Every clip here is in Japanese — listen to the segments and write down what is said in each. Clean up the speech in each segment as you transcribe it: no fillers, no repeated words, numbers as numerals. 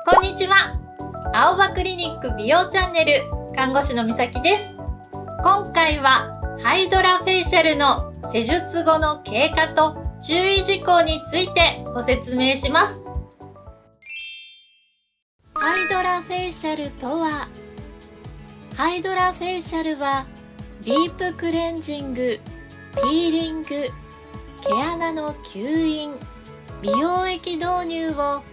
こんにちは。青葉クリニック美容チャンネル看護師のみさきです。今回はハイドラフェイシャルの施術後の経過と注意事項についてご説明します。 ハイドラフェイシャルとは、ハイドラフェイシャルはディープクレンジング、ピーリング、毛穴の吸引、美容液導入を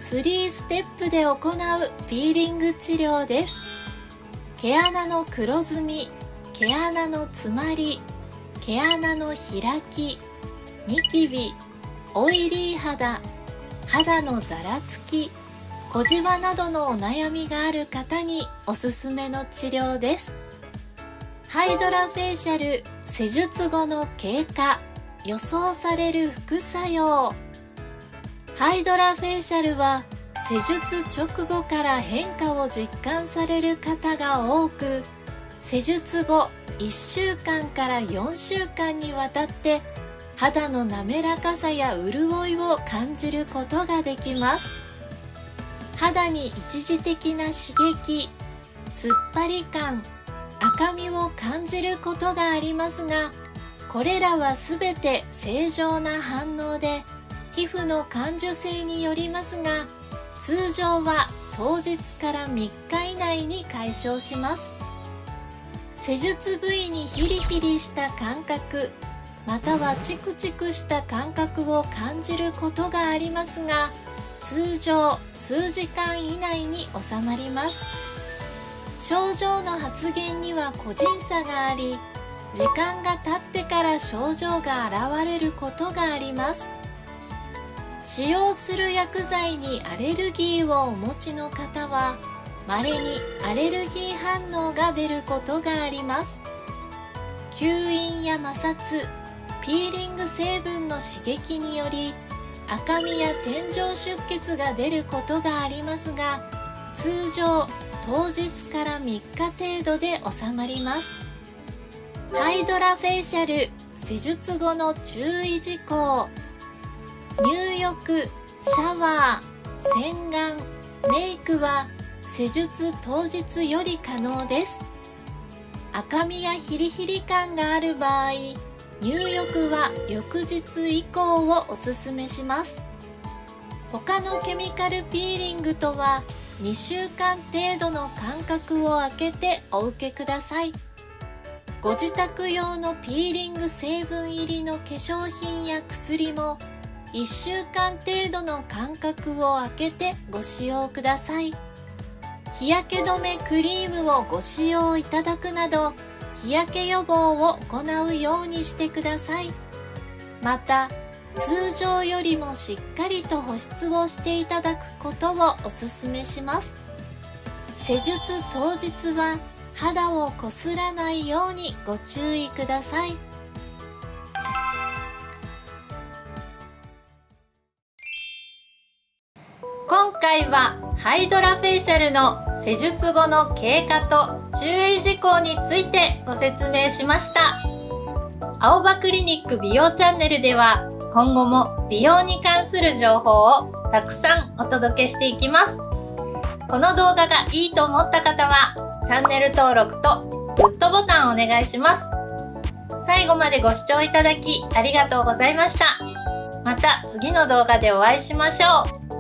3ステップで行うピーリング治療です。毛穴の黒ずみ、毛穴の詰まり、毛穴の開き、ニキビ、オイリー肌、肌のざらつき、小じわなどのお悩みがある方におすすめの治療です。ハイドラフェイシャル施術後の経過、予想される副作用。ハイドラフェイシャルは施術直後から変化を実感される方が多く、施術後1週間から4週間にわたって肌の滑らかさや潤いを感じることができます。肌に一時的な刺激、突っ張り感、赤みを感じることがありますが、これらはすべて正常な反応で、皮膚の感受性によりますが、通常は当日から3日以内に解消します。施術部位にヒリヒリした感覚、またはチクチクした感覚を感じることがありますが、通常数時間以内に収まります。症状の発現には個人差があり、時間が経ってから症状が現れることがあります。使用する薬剤にアレルギーをお持ちの方は、稀にアレルギー反応が出ることがあります。吸引や摩擦、ピーリング成分の刺激により、赤みや点状出血が出ることがありますが、通常当日から3日程度で収まります。ハイドラフェイシャル施術後の注意事項。入浴、シャワー、洗顔、メイクは施術当日より可能です。赤みやヒリヒリ感がある場合、入浴は翌日以降をおすすめします。他のケミカルピーリングとは2週間程度の間隔を空けてお受けください。ご自宅用のピーリング成分入りの化粧品や薬も1週間程度の間隔を空けてご使用ください。日焼け止めクリームをご使用いただくなど、日焼け予防を行うようにしてください。また、通常よりもしっかりと保湿をしていただくことをお勧めします。施術当日は肌をこすらないようにご注意ください。 今回はハイドラフェイシャルの施術後の経過と注意事項についてご説明しました。青葉クリニック美容チャンネルでは今後も美容に関する情報をたくさんお届けしていきます。この動画がいいと思った方はチャンネル登録とグッドボタンをお願いします。最後までご視聴いただきありがとうございました。また次の動画でお会いしましょう。